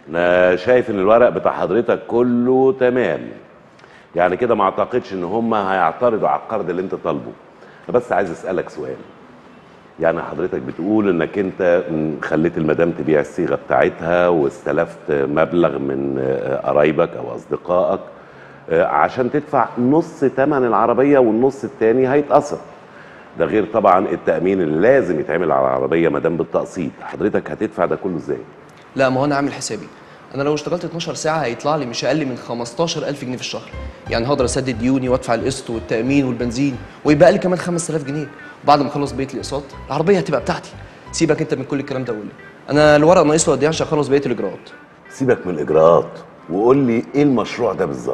انا شايف ان الورق بتاع حضرتك كله تمام، يعني كده ما اعتقدش ان هم هيعترضوا على القرض اللي انت طالبه. انا بس عايز اسالك سؤال، يعني حضرتك بتقول انك انت خليت المدام تبيع الصيغه بتاعتها واستلفت مبلغ من قرايبك او اصدقائك عشان تدفع نص ثمن العربيه والنص الثاني هيتقسط. ده غير طبعا التامين اللي لازم يتعمل على العربيه ما دام بالتقسيط. حضرتك هتدفع ده كله ازاي؟ لا، ما هو انا عامل حسابي. انا لو اشتغلت 12 ساعه هيطلع لي مش اقل من 15000 جنيه في الشهر، يعني هقدر اسدد ديوني وادفع القسط والتامين والبنزين ويبقى لي كمان 5000 جنيه. وبعد ما اخلص بقيه الاقساط العربيه هتبقى بتاعتي. سيبك انت من كل الكلام ده، قول لي انا الورق ناقص له قد ايه عشان اخلص بقيه الاجراءات. سيبك من الاجراءات وقول لي ايه المشروع ده بالظبط.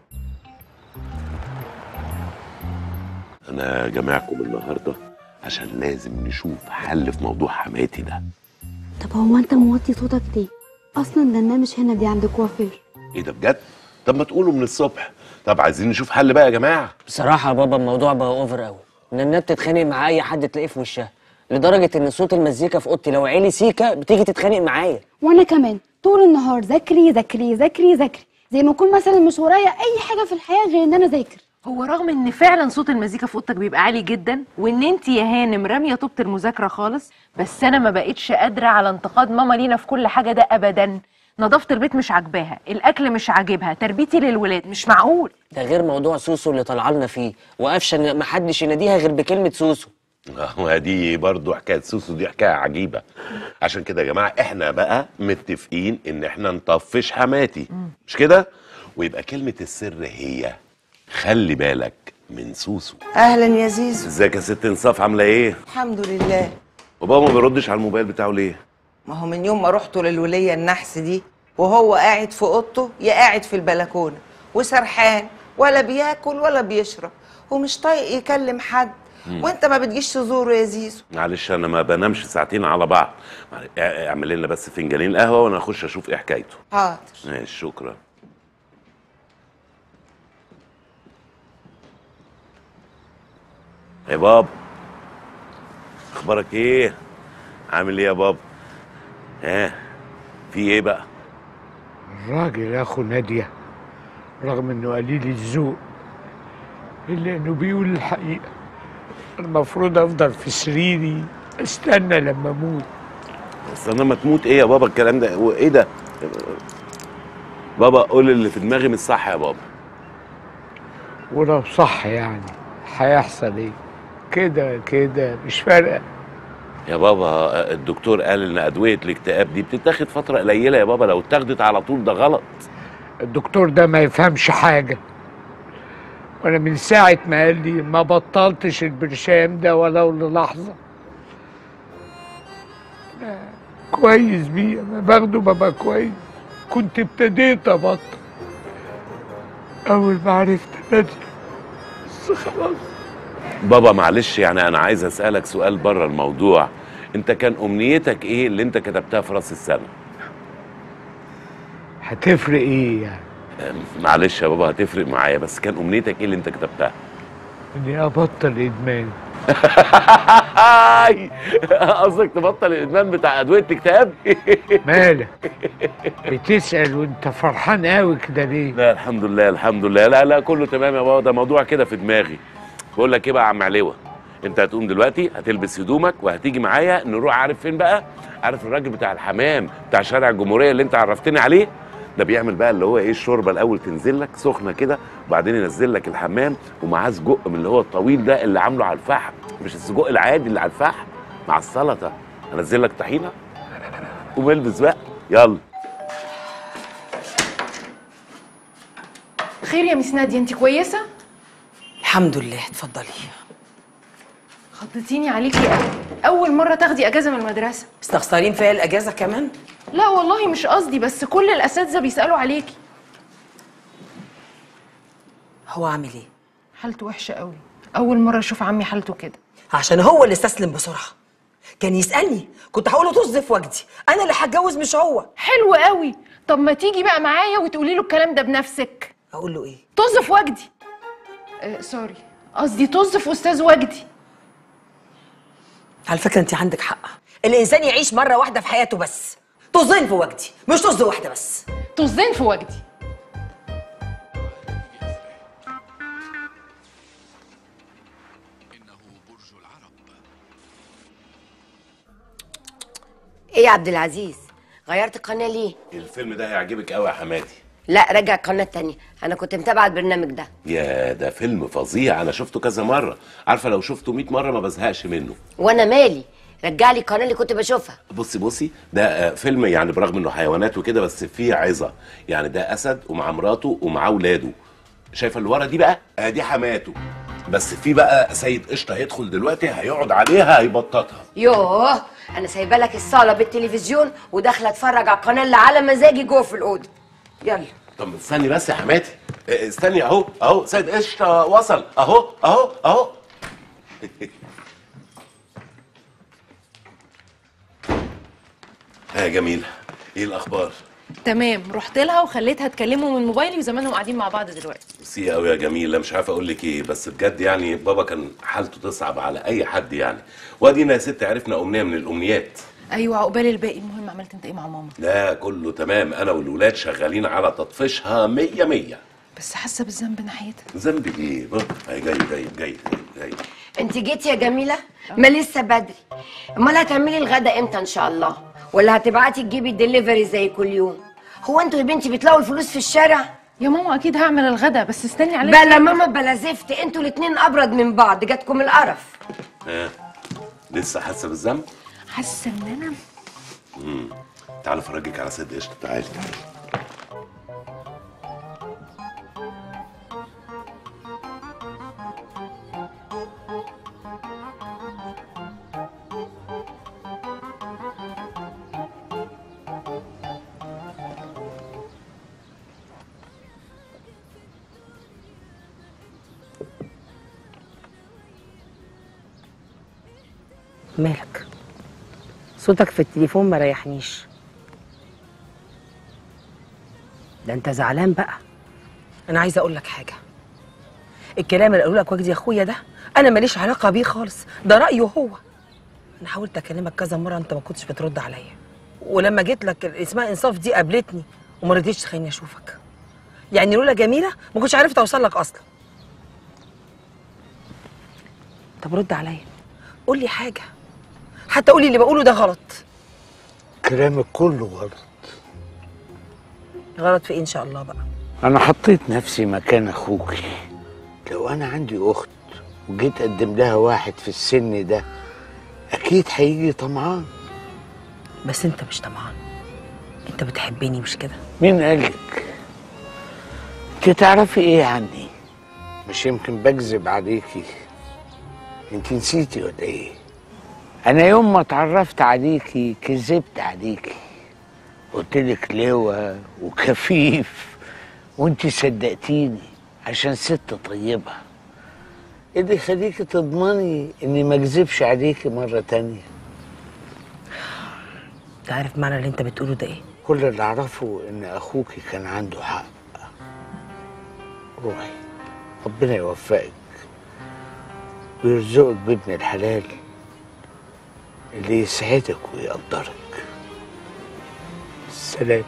انا جامعكم النهارده عشان لازم نشوف حل في موضوع حماتي ده. طب هو انت موطي صوتك ليه؟ اصلا دنا مش هنا، دي عند كوافير. ايه ده بجد؟ طب ما تقولوا من الصبح. طب عايزين نشوف حل بقى يا جماعه. بصراحه يا بابا الموضوع بقى اوفر قوي، ان الناس بتتخانق مع اي حد تلاقيه في وشها، لدرجه ان صوت المزيكا في اوضتي لو عالي سيكا بتيجي تتخانق معايا. وانا كمان طول النهار ذاكري ذاكري ذاكري ذاكري، زي ما اكون مثلا مش ورايا اي حاجه في الحياه غير ان انا ذاكر. هو رغم ان فعلا صوت المزيكا في اوضتك بيبقى عالي جدا وان انت يا هانم راميه طوبه المذاكره خالص، بس انا ما بقتش قادره على انتقاد ماما لينا في كل حاجه ده ابدا. نظافه البيت مش عاجباها، الاكل مش عاجبها، تربيتي للولاد مش معقول. ده غير موضوع سوسو اللي طالعه لنا فيه، وقفشه ان ما حدش يناديها غير بكلمه سوسو. دي برضو حكايه سوسو، دي حكايه عجيبه. عشان كده يا جماعه احنا بقى متفقين ان احنا نطفش حماتي، مش كده؟ ويبقى كلمه السر هي خلي بالك من سوسو. اهلا يا زيزو. ازيك يا ست انصاف، عامله ايه؟ الحمد لله. وبابا ما بيردش على الموبايل بتاعه ليه؟ ما هو من يوم ما رحتوا للوليه النحس دي وهو قاعد في اوضته يا قاعد في البلكونه وسرحان، ولا بياكل ولا بيشرب ومش طايق يكلم حد. وانت ما بتجيش تزوره يا زيزو. معلش انا ما بنامش ساعتين على بعض. اعمل لنا بس فنجانين قهوه وانا اخش اشوف ايه حكايته. حاضر. ماشي، شكرا. يا بابا اخبارك ايه؟ عامل ايه يا بابا؟ ها في ايه بقى؟ الراجل يا اخو ناديه رغم انه قليل الذوق الا انه بيقول الحقيقه. المفروض افضل في سريري استنى لما اموت. بس انا ما تموت ايه يا بابا الكلام ده؟ وايه ده؟ بابا قول اللي في دماغي مش صح يا بابا. ولو صح يعني هيحصل ايه؟ كده كده مش فارقه يا بابا. الدكتور قال ان ادويه الاكتئاب دي بتتاخد فتره قليله يا بابا، لو اتاخدت على طول ده غلط. الدكتور ده ما يفهمش حاجه، وانا من ساعه ما قال لي ما بطلتش البرشام ده ولو للحظه. كويس بيه، انا باخده ببقى كويس. كنت ابتديت ابطل اول ما عرفت ناديه، بس خلاص. بابا معلش يعني انا عايز اسالك سؤال بره الموضوع. انت كان امنيتك ايه اللي انت كتبتها في راس السنه؟ هتفرق ايه يعني؟ معلش يا بابا هتفرق معايا، بس كان امنيتك ايه اللي انت كتبتها؟ اني ابطل ادمان. قصدك تبطل الادمان بتاع ادويه الاكتئاب؟ مالك بتسال وانت فرحان قوي كده ليه؟ لا الحمد لله الحمد لله. لا لا كله تمام يا بابا، ده موضوع كده في دماغي. بقول لك ايه بقى يا عم علوه، انت هتقوم دلوقتي هتلبس هدومك وهتيجي معايا نروح. عارف فين بقى؟ عارف الراجل بتاع الحمام بتاع شارع الجمهوريه اللي انت عرفتني عليه؟ ده بيعمل بقى اللي هو ايه، الشوربه الاول تنزل لك سخنه كده وبعدين ينزل لك الحمام ومعاه سجق من اللي هو الطويل ده اللي عامله على الفحم، مش السجق العادي اللي على الفحم، مع السلطه. انزل لك طحينه. قوم البس بقى يلا. خير يا مس ناديه، انت كويسه؟ الحمد لله. اتفضلي. خضتيني عليكي قوي، اول مره تاخدي اجازه من المدرسه. مستخسرين فيا الاجازه كمان؟ لا والله مش قصدي، بس كل الاساتذه بيسالوا عليكي. هو عامل ايه؟ حالته وحشه قوي، اول مره اشوف عمي حالته كده. عشان هو اللي استسلم بسرعه. كان يسالني كنت هقول له طز في وجدي، انا اللي هتجوز مش هو. حلو قوي. طب ما تيجي بقى معايا وتقولي له الكلام ده بنفسك. اقول له ايه؟ طز في وجدي. سوري، قصدي طز في استاذ وجدي. على فكره انت عندك حق، الانسان يعيش مره واحده في حياته بس، طزين في وجدي، مش طز واحده بس. طزين في وجدي. ايه يا عبد العزيز، غيرت القناه ليه؟ الفيلم ده هيعجبك قوي يا حماتي. لا رجع القناه التانية، انا كنت متابعه البرنامج ده. يا ده فيلم فظيع، انا شفته كذا مره، عارفه لو شفته 100 مره ما بزهقش منه. وانا مالي، رجع لي القناه اللي كنت بشوفها. بصي ده فيلم يعني برغم انه حيوانات وكده بس فيه عظه، يعني ده اسد ومع مراته ومع اولاده. شايفه اللي ورا دي بقى؟ دي حماته. بس في بقى سيد قشطه هيدخل دلوقتي هيقعد عليها هيبططها. يوه، انا سايبه لك الصاله بالتلفزيون وداخله اتفرج على القناه اللي على مزاجي جوه في الاوضه. يلا. طب استني بس يا حماتي، استني اهو سيد قشطه وصل اهو. يا جميله، ايه الاخبار؟ تمام، رحت لها وخليتها تكلمه من موبايلي وزمانهم قاعدين مع بعض دلوقتي. ميرسي قوي يا جميله، مش عارف اقول لك ايه، بس بجد يعني بابا كان حالته تصعب على اي حد يعني، وادينا يا ست عرفنا امنيه من الامنيات. ايوه، عقبال الباقي. المهم عملت انت ايه مع ماما؟ لا كله تمام، انا والولاد شغالين على تطفيشها 100. بس حاسه بالذنب ناحيتها. ذنب ايه؟ هي جاي. انت جيتي يا جميله؟ ما لسه بدري. امال هتعملي الغدا امتى ان شاء الله؟ ولا هتبعتي تجيبي الدليفري زي كل يوم؟ هو انتوا يا بنتي بتلاقوا الفلوس في الشارع؟ يا ماما اكيد هعمل الغدا، بس استني عليا. بلا ماما بلا زفت، انتوا الاتنين ابرد من بعض، جاتكم القرف. لسه حاسه بالذنب؟ حاسه ان انا تعالى افرجك على سيد قشطه، تعالي. مالك؟ صوتك في التليفون ما ريحنيش. ده انت زعلان بقى. انا عايزه اقول لك حاجه. الكلام اللي قاله لك وجدي اخويا ده انا ماليش علاقه بيه خالص، ده رايه هو. انا حاولت اكلمك كذا مره انت ما كنتش بترد عليا، ولما جيت لك اسمها انصاف دي قابلتني وما رضيتش تخليني اشوفك. يعني لولا جميله ما كنتش عرفت اوصل لك اصلا. طب رد عليا، قول لي حاجه، حتى قولي اللي بقوله ده غلط. كلامك كله غلط. غلط في ايه ان شاء الله بقى؟ انا حطيت نفسي مكان اخوكي. لو انا عندي اخت وجيت اقدم لها واحد في السن ده اكيد هيجي طمعان. بس انت مش طمعان، انت بتحبني مش كده؟ مين قالك؟ انت تعرفي ايه عني؟ مش يمكن بكذب عليكي؟ انت نسيتي ولا ايه؟ انا يوم ما اتعرفت عليكي كذبت عليكي، قلتلك لواء وكفيف وانت صدقتيني عشان ست طيبه. ايه اللي يخليكي تضمني اني ما اكذبش عليكي مره تانيه؟ انت عارف معنى اللي انت بتقوله ده ايه؟ كل اللي اعرفه ان اخوكي كان عنده حق. روحي، ربنا يوفقك ويرزقك بابن الحلال اللي يسعدك ويقدرك. سلام.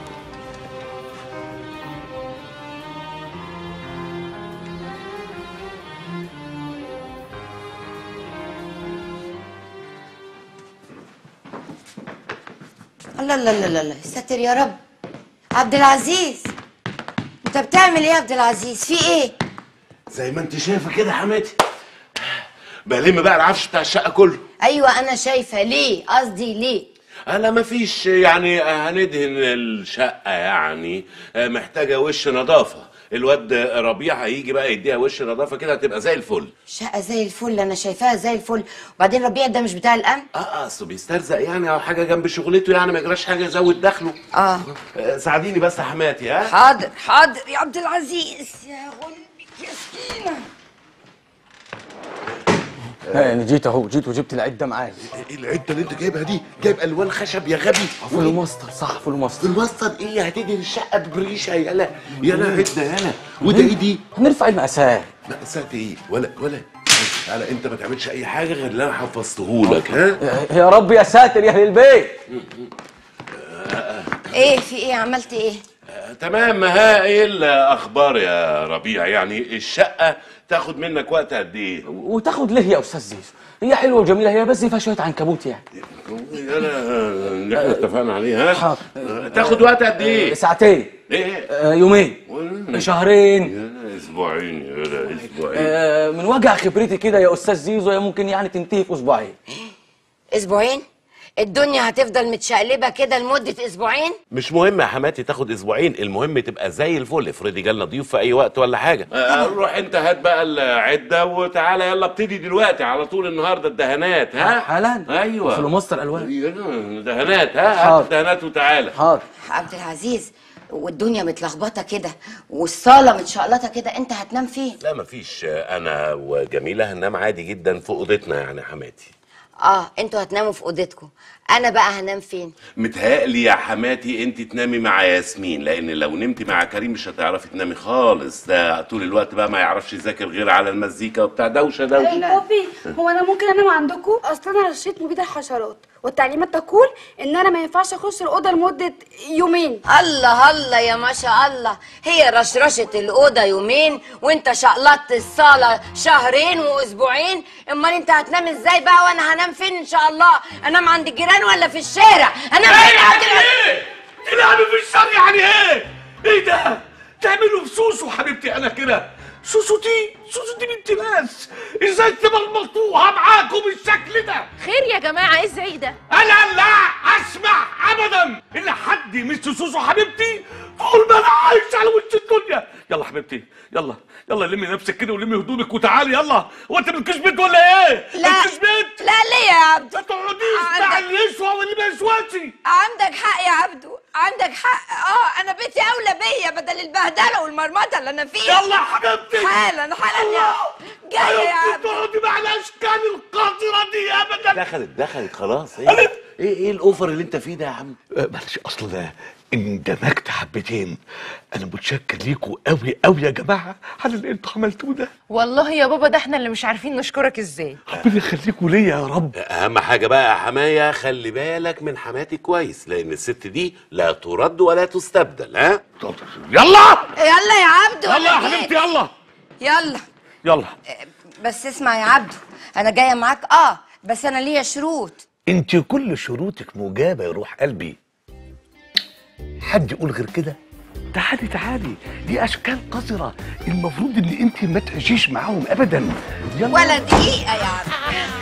الله لا لا لا لا، ساتر يا رب. عبد العزيز، انت بتعمل ايه يا عبد العزيز؟ في ايه؟ زي ما انت شايفه كده يا حماتي، بلم بقى العفش بتاع الشقه كله. ايوه انا شايفه. ليه؟ قصدي ليه؟ انا مفيش يعني هندهن الشقه، يعني محتاجه وش نظافه. الواد ربيع هيجي بقى يديها وش نظافه كده هتبقى زي الفل. شقه زي الفل، انا شايفاها زي الفل. وبعدين ربيع ده مش بتاع الامن؟ اصله بيسترزق يعني او حاجه جنب شغلته، يعني ما يجراش حاجه يزود دخله. ساعديني بس يا حماتي. حاضر حاضر يا عبد العزيز. يا غلبك يا سكينه. انا جيت اهو، جيت وجبت العده معايا. ايه العده اللي انت جايبها دي؟ جايب الوان خشب يا غبي. فول وماستر. صح، فول وماستر. الماستر ايه؟ هتدهن الشقه ببريشه يالا يالا عده يالا. وده ايه دي؟ هنرفع المقاسات. مقاسات ايه؟ ولا تعالى انت ما تعملش اي حاجه غير اللي انا حفظتهولك. ها يا رب يا ساتر يا اهل البيت. ايه في ايه؟ عملت ايه؟ تمام. ها ايه الاخبار يا ربيع؟ يعني الشقه تاخد منك وقت قد ايه؟ وتاخد ليه يا استاذ زيزو؟ هي حلوه وجميله، هي بس فيها شويه عنكبوت يعني. اللي احنا اتفقنا عليه. ها حاضر. تاخد وقت قد ايه؟ ساعتين. ايه؟ يومين. شهرين. اسبوعين. يا اسبوعين. من وجه خبرتي كده يا استاذ زيزو هي ممكن يعني تنتهي في اسبوعين. اسبوعين؟ الدنيا هتفضل متشقلبه كده لمده اسبوعين؟ مش مهم يا حماتي تاخد اسبوعين، المهم تبقى زي الفل. افرضي جالنا ضيوف في اي وقت ولا حاجه. روح انت هات بقى العده وتعالى يلا ابتدي دلوقتي على طول النهارده الدهانات. ها حالا؟ ايوه في مصدر الوان دهانات. ها هات الدهانات وتعالى. حاضر. عبد العزيز، والدنيا متلخبطه كده والصاله متشقلطه كده، انت هتنام فين؟ لا مفيش، انا وجميله هننام عادي جدا في اوضتنا يعني يا حماتي. انتوا هتناموا في اوضتكم، انا بقى هنام فين؟ متهيألي يا حماتي انت تنامي مع ياسمين، لان لو نمتي مع كريم مش هتعرفي تنامي خالص. ده طول الوقت بقى ما يعرفش يذاكر غير على المزيكا وبتاع دوشه. بابي هو انا ممكن انام عندكم؟ اصلا انا رشيت مبيد الحشرات والتعليمات تقول ان انا ما ينفعش اخش الاوضه لمده يومين. الله الله يا ما شاء الله، هي رشرشة الأوضة يومين وانت شقلطت الصالة شهرين وأسبوعين. امال انت هتنام ازاي بقى وانا هنام فين ان شاء الله؟ انام عند الجيران ولا في الشارع؟ انام فين؟ يعني ايه؟ تلعبي في الشارع يعني ايه؟ ايه ده؟ تعملوا في سوسو حبيبتي انا كده؟ سوسو دي بنت ناس، ازاي تبقى المقطوعة معاكم بالشكل ده؟ خير يا جماعه، ايه الزعيق ده؟ انا لا اسمع ابدا الا حد مثل سوسو حبيبتي طول ما انا عايش على وش الدنيا. يلا حبيبتي يلا لمي نفسك كده ولمي هدومك وتعالي يلا. هو انت مالكيش بيت ولا ايه؟ لا مالكيش بيت؟ لا ليه يا عبدو؟ ما تقعديش مع اللي يسوى واللي ما يسواش. عندك حق يا عبدو، عندك حق. انا بيتي اولى بيا بدل البهدله والمرمطه اللي انا فيها. يلا حبيبتي حالا يا جايه يا عبدو. تقعدي مع الاشكال القذره دي ابدا. دخلت خلاص. ايه الاوفر اللي انت فيه ده يا عم؟ معلش اصل ده اندمجت حبتين. انا متشكر ليكوا قوي قوي يا جماعه على اللي انتوا عملتوه ده. والله يا بابا ده احنا اللي مش عارفين نشكرك ازاي. ربنا يخليكوا ليا يا رب. اهم حاجه بقى يا حمايه خلي بالك من حماتي كويس، لان الست دي لا ترد ولا تستبدل. ها يلا يا عبدو. يلا يا حبيبتي يلا. بس اسمع يا عبدو، انا جايه معاك بس انا ليا شروط. انت كل شروطك مجابه يا روح قلبي. حد يقول غير كده؟ تعالي دي اشكال قذره، المفروض ان انت ما تعيشيش معاهم ابدا. يلا ولا دقيقه يا عبدو.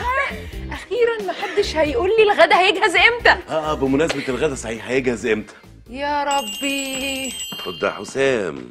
اخيرا محدش هيقول لي الغدا هيجهز امتى. بمناسبه الغدا صحيح هيجهز امتى؟ يا ربي. خد يا حسام.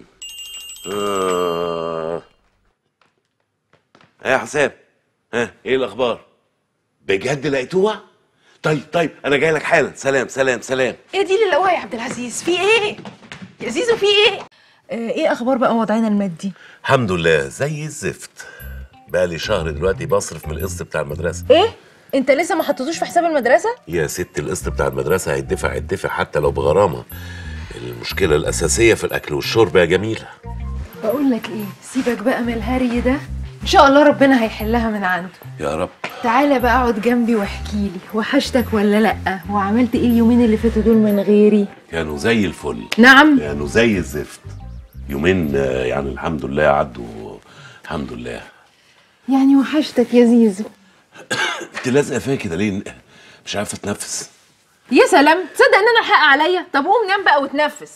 يا حسام، ايه الاخبار؟ بجد لقيتوها؟ طيب انا جاي لك حالا. سلام. ايه دي اللي لقوها يا عبد العزيز؟ في ايه يا زيزو؟ في ايه؟ ايه اخبار بقى وضعنا المادي؟ الحمد لله زي الزفت. بقى لي شهر دلوقتي بصرف من القسط بتاع المدرسه. ايه؟ انت لسه ما حطيتوش في حساب المدرسه؟ يا ست القسط بتاع المدرسه هيدفع حتى لو بغرامه. المشكله الاساسيه في الاكل والشرب يا جميله. بقول لك ايه، سيبك بقى من الهري ده، ان شاء الله ربنا هيحلها من عنده يا رب. تعالى بقى اقعد جنبي واحكي لي، وحشتك ولا لا؟ وعملت ايه اليومين اللي فاتوا دول من غيري؟ كانوا زي الفل. نعم كانوا زي الزفت. يومين يعني الحمد لله عدوا الحمد لله. يعني وحشتك يا زيزو. انت لازقه فيا كده ليه؟ مش عارفه اتنفس. يا سلام، تصدق ان انا الحق عليا؟ طب قوم نام بقى وتنفس.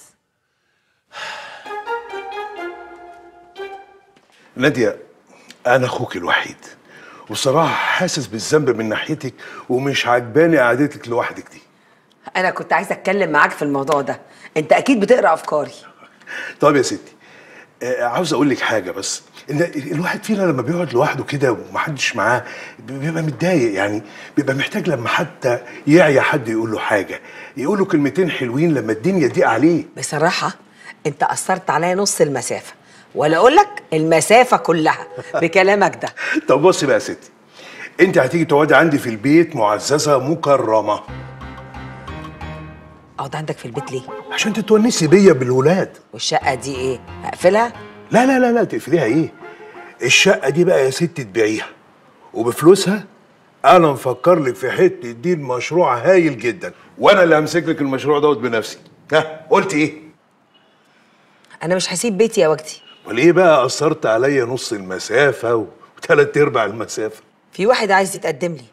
نادية، أنا أخوك الوحيد، وصراحة حاسس بالذنب من ناحيتك ومش عجباني قعدتك لوحدك دي. أنا كنت عايزة أتكلم معاك في الموضوع ده، أنت أكيد بتقرأ أفكاري. طب يا ستي، عاوز أقول لك حاجة بس، إن الواحد فينا لما بيقعد لوحده كده ومحدش معاه بيبقى متضايق، يعني بيبقى محتاج لما حتى يعيا حد يقول له حاجة، يقول له كلمتين حلوين لما الدنيا تضيق عليه. بصراحة أنت أثرت عليا نص المسافة، ولا أقول لك المسافة كلها بكلامك ده. طب بصي بقى يا ستي، أنت هتيجي تقعدي عندي في البيت معززة مكرمة. أقعد عندك في البيت ليه؟ عشان تتونسي بيا بالولاد. والشقة دي إيه؟ أقفلها؟ لا تقفليها إيه؟ الشقة دي بقى يا ستي تبيعيها، وبفلوسها انا مفكر لك في حته دي مشروع هايل جدا، وانا اللي همسك لك المشروع دوت بنفسي. ها قلت ايه؟ انا مش هسيب بيتي يا وجدي. وليه بقى قصرت عليا نص المسافه وثلاث ارباع المسافه؟ في واحد عايز يتقدم لي.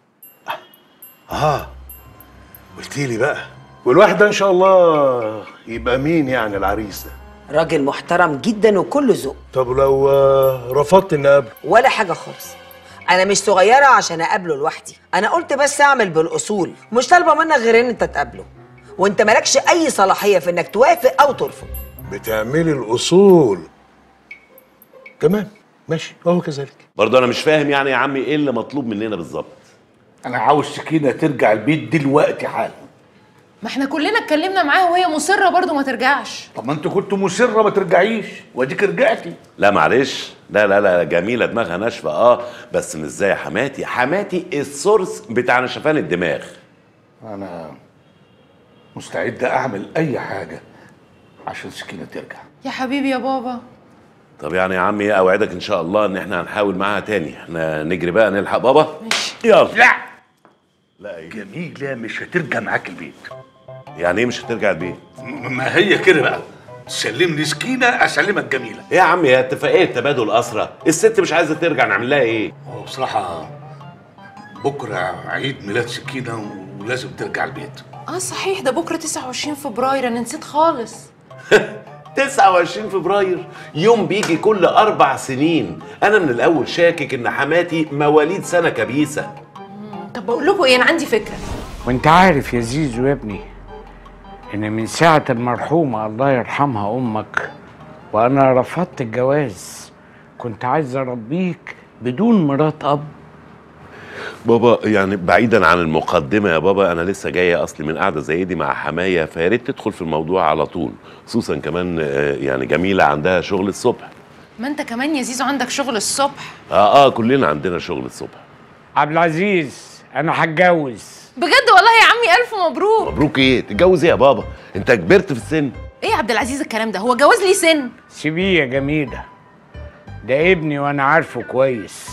قلت لي بقى، والواحد ده ان شاء الله يبقى مين يعني العريس ده؟ راجل محترم جدا وكله ذوق. طب لو رفضت اني اقابله؟ ولا حاجه خالص. انا مش صغيره عشان اقابله لوحدي، انا قلت بس اعمل بالاصول، مش طالبه منك غير ان انت تقابله، وانت مالكش اي صلاحيه في انك توافق او ترفض. بتعملي الاصول. تمام ماشي، وهو كذلك. برضه انا مش فاهم يعني يا عمي ايه اللي مطلوب مننا بالظبط. انا عاوز سكينه ترجع البيت دلوقتي حالا. ما احنا كلنا اتكلمنا معاها وهي مصره برضو ما ترجعش. طب ما انت كنت مصره ما ترجعيش واديك رجعتي. لا معلش، لا جميله دماغها ناشفه بس مش زي حماتي. حماتي السورس بتاع نشفان الدماغ. انا مستعد اعمل اي حاجه عشان سكينه ترجع. يا حبيبي يا بابا. طب يعني يا عمي اوعدك ان شاء الله ان احنا هنحاول معاها تاني. احنا نجري بقى نلحق بابا. ماشي. يلا. لا جميله مش هترجع معاك البيت. يعني ايه مش هترجع البيت؟ ما هي كده بقى، تسلمني سكينه اسلمك جميله. ايه يا عمي، هي اتفاقيه تبادل اسرى، الست مش عايزه ترجع، نعمل لها ايه؟ هو بصراحه بكره عيد ميلاد سكينه ولازم ترجع البيت. صحيح، ده بكره 29 فبراير، انا نسيت خالص. 29 فبراير يوم بيجي كل 4 سنين. انا من الاول شاكك ان حماتي مواليد سنه كبيسه. طب بقول لكم ايه، انا عندي فكره. وانت عارف يا زيزو يا ابني ان من ساعة المرحومة الله يرحمها امك وانا رفضت الجواز، كنت عايز اربيك بدون مرات اب. بابا يعني بعيدا عن المقدمه يا بابا، انا لسه جايه اصلي من قعده زي دي مع حمايه، فيا ريت تدخل في الموضوع على طول، خصوصا كمان يعني جميله عندها شغل الصبح. ما انت كمان يا زيزو عندك شغل الصبح. كلنا عندنا شغل الصبح. عبد العزيز انا هتجوز. بجد والله يا عمي، الف مبروك. مبروك ايه؟ تتجوز ايه يا بابا؟ انت كبرت في السن. ايه يا عبد العزيز الكلام ده؟ هو جواز ليه سن؟ سيبيه يا جميلة، ده ابني وانا عارفه كويس،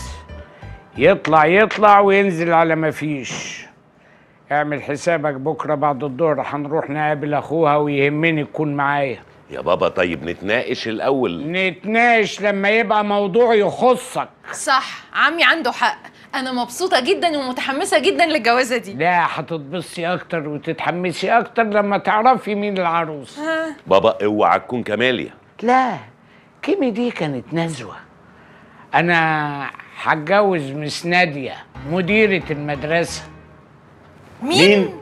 يطلع وينزل على ما فيش. اعمل حسابك بكره بعد الظهر هنروح نقابل اخوها ويهمني تكون معايا. يا بابا طيب نتناقش الاول. نتناقش لما يبقى موضوع يخصك. صح، عمي عنده حق. انا مبسوطه جدا ومتحمسه جدا للجوازه دي. لا، هتتبسطي اكتر وتتحمسي اكتر لما تعرفي مين العروس. بابا اوعى تكون كماليا. لا، كيمي دي كانت نزوه. انا هتجوز مس ناديه مديره المدرسه. مين؟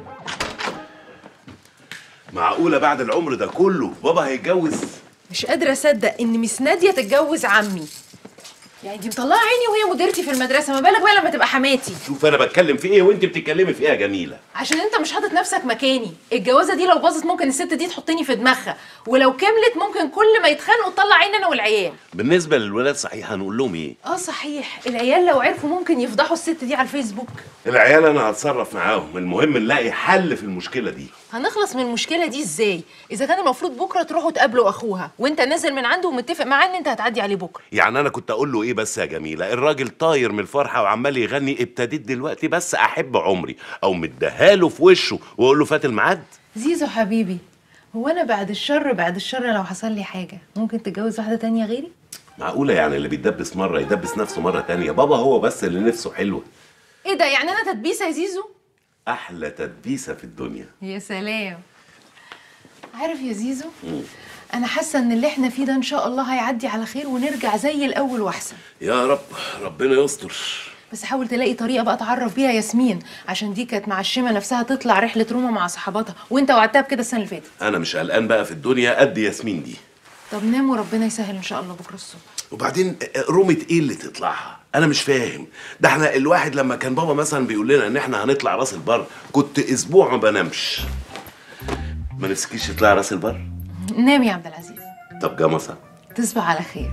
معقوله بعد العمر ده كله بابا هيتجوز؟ مش قادره اصدق ان مس ناديه تتجوز عمي. يعني دي مطلعه عيني وهي مديرتي في المدرسه، ما بالك بقى لما تبقى حماتي. شوف انا بتكلم في ايه وانت بتتكلمي في ايه يا جميله؟ عشان انت مش حاطط نفسك مكاني. الجوازه دي لو باظت ممكن الست دي تحطني في دماغها، ولو كملت ممكن كل ما يتخانقوا تطلع عيني انا والعيال. بالنسبه للولاد صحيح هنقول لهم ايه؟ صحيح، العيال لو عرفوا ممكن يفضحوا الست دي على الفيسبوك. العيال انا هتصرف معاهم، المهم نلاقي حل في المشكله دي. هنخلص من المشكله دي ازاي اذا كان المفروض بكره تروحوا تقابلوا اخوها وانت نازل من عنده ومتفق معاه ان انت هتعدي عليه بكره؟ يعني انا كنت اقول له ايه بس يا جميله؟ الراجل طاير من الفرحه وعمال يغني ابتديت دلوقتي بس احب عمري، او مديهاله في وشه واقول له فات الميعاد؟ زيزو حبيبي، هو انا بعد الشر لو حصل لي حاجه ممكن تتجوز واحده تانية غيري؟ معقوله يعني اللي بيتدبس مره يدبس نفسه مره تانية؟ بابا هو بس اللي نفسه حلوه. ايه ده؟ يعني انا تدبيسه يا زيزو؟ احلى تدبيسه في الدنيا. يا سلام. عارف يا زيزو، انا حاسه ان اللي احنا فيه ده ان شاء الله هيعدي على خير ونرجع زي الاول واحسن. يا رب، ربنا يستر. بس حاول تلاقي طريقه بقى تعرف بيها ياسمين، عشان دي كانت معشمه نفسها تطلع رحله روما مع صحباتها، وانت وعدتها بكده السنه اللي فاتت. انا مش قلقان بقى في الدنيا قد ياسمين دي. طب نام وربنا يسهل ان شاء الله بكره الصبح. وبعدين رومة ايه اللي تطلعها؟ انا مش فاهم. ده احنا الواحد لما كان بابا مثلا بيقول لنا ان احنا هنطلع راس البر كنت اسبوع ما بنامش. ما نفسكيش تطلع راس البر؟ نام يا عبد العزيز. طب جمصة تصبح على خير.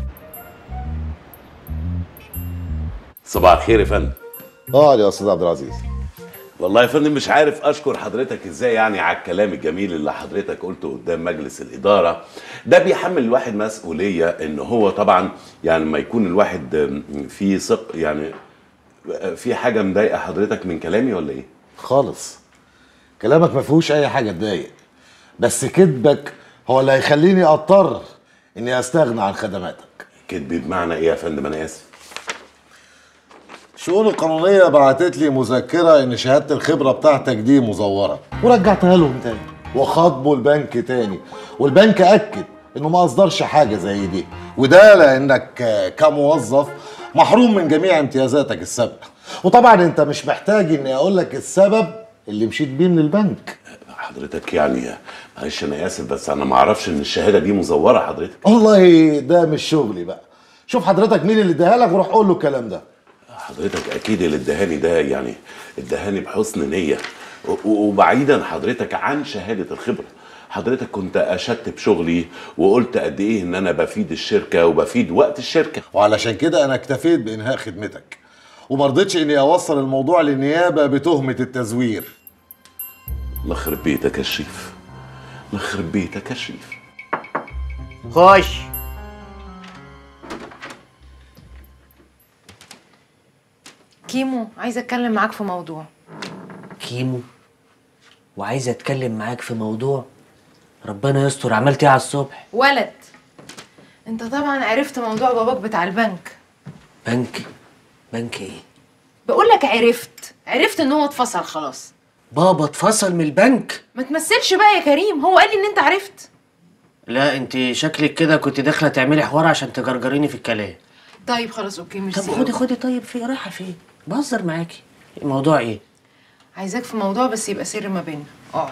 صباح الخير يا فندم. اقعد يا استاذ عبد العزيز. والله يا فندم مش عارف اشكر حضرتك ازاي يعني على الكلام الجميل اللي حضرتك قلته قدام مجلس الاداره. ده بيحمل الواحد مسؤوليه ان هو طبعا يعني ما يكون الواحد فيه يعني في حاجه مضايقه حضرتك من كلامي ولا ايه؟ خالص. كلامك ما فيهوش اي حاجه تضايق، بس كذبك هو اللي هيخليني اضطر اني استغنى عن خدماتك. كذب بمعنى ايه يا فندم؟ انا اسف. الشؤون القانونيه بعتت لي مذكره ان شهاده الخبره بتاعتك دي مزوره، ورجعتها لهم تاني وخاطبوا البنك تاني، والبنك اكد انه ما اصدرش حاجه زي دي، وده لانك كموظف محروم من جميع امتيازاتك السابقه. وطبعا انت مش محتاج اني اقول لك السبب اللي مشيت بيه من البنك. حضرتك يعني معلش انا اسف، بس انا ما اعرفش ان الشهاده دي مزوره حضرتك. والله ده مش شغلي بقى. شوف حضرتك مين اللي اداها لك وروح قول له الكلام ده. حضرتك اكيد اللي ادهاني ده يعني ادهاني بحسن نيه، وبعيدا حضرتك عن شهاده الخبره. حضرتك كنت اشدت بشغلي وقلت قد ايه ان انا بفيد الشركه وبفيد وقت الشركه، وعلشان كده انا اكتفيت بانهاء خدمتك، وما رضيتش اني اوصل الموضوع للنيابه بتهمه التزوير. الله يخرب بيتك يا شريف، الله يخرب بيتك يا شريف. خش. كيمو، عايزه اتكلم معاك في موضوع. كيمو؟ وعايزه اتكلم معاك في موضوع؟ ربنا يستر. عملت ايه على الصبح؟ ولد، انت طبعا عرفت موضوع باباك بتاع البنك. بنك؟ بنك ايه؟ بقول لك عرفت ان هو اتفصل خلاص. بابا اتفصل من البنك؟ ما تمثلش بقى يا كريم، هو قال لي ان انت عرفت. لا انت شكلك كده كنت داخله تعملي حوار عشان تجرجريني في الكلام. طيب خلاص اوكي مش طب خدي. طيب في رايحه فين؟ بهزر معاكي. الموضوع ايه؟ عايزاك في موضوع بس يبقى سر ما بيننا. اقعد.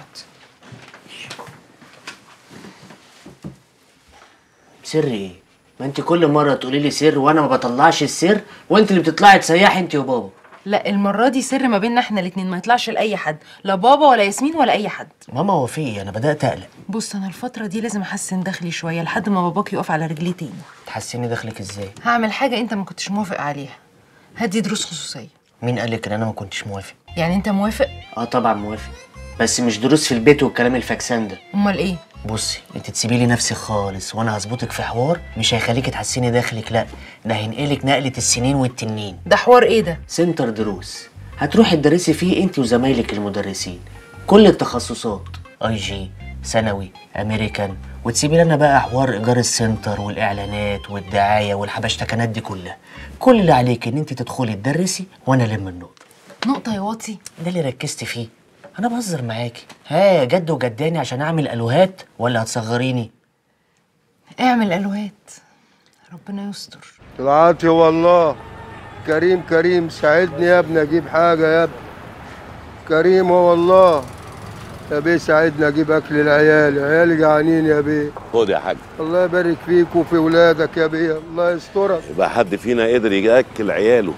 سر ايه؟ ما انت كل مره تقولي لي سر وانا ما بطلعش السر، وانت اللي بتطلعي تسيحي انت وبابا. لا المره دي سر ما بيننا احنا الاتنين، ما يطلعش لاي حد، لا بابا ولا ياسمين ولا اي حد. ماما هو في ايه؟ انا بدات اقلق. بص انا الفتره دي لازم احسن دخلي شويه لحد ما باباك يقف على رجليه تاني. تحسني دخلك ازاي؟ هعمل حاجه انت ما كنتش موافق عليها، هدي دروس خصوصيه. مين قالك ان انا ما كنتش موافق؟ يعني انت موافق؟ اه طبعا موافق، بس مش دروس في البيت والكلام الفاكسان ده. امال ايه؟ بصي انت تسيبي لي نفسك خالص وانا هظبطك في حوار مش هيخليكي تحسني داخلك، لا ده هينقلك نقله السنين والتنين. ده حوار ايه ده؟ سنتر دروس هتروحي تدرسي فيه انت وزمايلك المدرسين كل التخصصات، اي جي، ثانوي، امريكان، وتسيبي لنا بقى حوار ايجار السنتر والاعلانات والدعايه والحبشتكنات دي كلها. كل اللي عليك ان انت تدخلي تدرسي وانا الم النقطه. نقطه يا واطي؟ ده اللي ركزت فيه. انا بهزر معاكي. ها جد وجداني عشان اعمل الوهات ولا هتصغريني؟ اعمل الوهات، ربنا يستر. طلعت والله. كريم ساعدني يا ابني اجيب حاجه يا ابني. كريم والله يا بيه ساعدني اجيب اكل العيال، عيالي جعانين يا بيه. خد يا حاج. الله يبارك فيك وفي ولادك يا بيه، الله يسترك. يبقى حد فينا قدر ياكل عياله.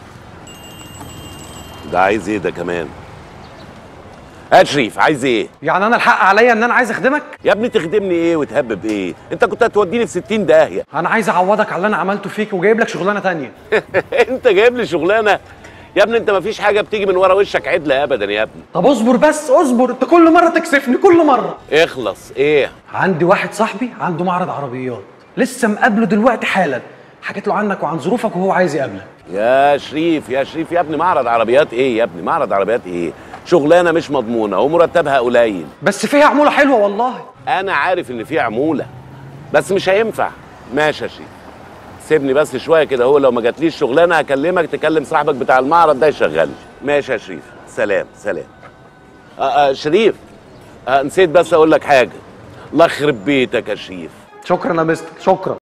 ده عايز ايه ده كمان؟ يا شريف عايز ايه؟ يعني انا الحق عليا ان انا عايز اخدمك؟ يا ابني تخدمني ايه وتهبب ايه؟ انت كنت هتوديني في 60 داهيه. انا عايز اعوضك على اللي انا عملته فيك وجايب لك شغلانه تانية. انت جايب لي شغلانه؟ يا ابني انت مفيش حاجه بتيجي من ورا وشك عدله ابدا يا ابني. طب اصبر بس اصبر، انت كل مره تكسفني كل مره. اخلص. ايه؟ عندي واحد صاحبي عنده معرض عربيات، لسه مقابله دلوقتي حالا، حكيت له عنك وعن ظروفك وهو عايز يقابلك. يا شريف يا ابني معرض عربيات ايه يا ابني؟ معرض عربيات ايه؟ شغلانه مش مضمونه ومرتبها قليل. بس فيها عموله حلوه والله. انا عارف ان فيها عموله بس مش هينفع. ماشي يا شريف، سيبني بس شويه كده، هو لو ما جاتليش شغلانه هكلمك تكلم صاحبك بتاع المعرض ده يشغلني. ماشي يا شريف، سلام. شريف نسيت بس اقول لك حاجه. الله يخرب بيتك يا شريف. شكرا يا مستر، شكرا.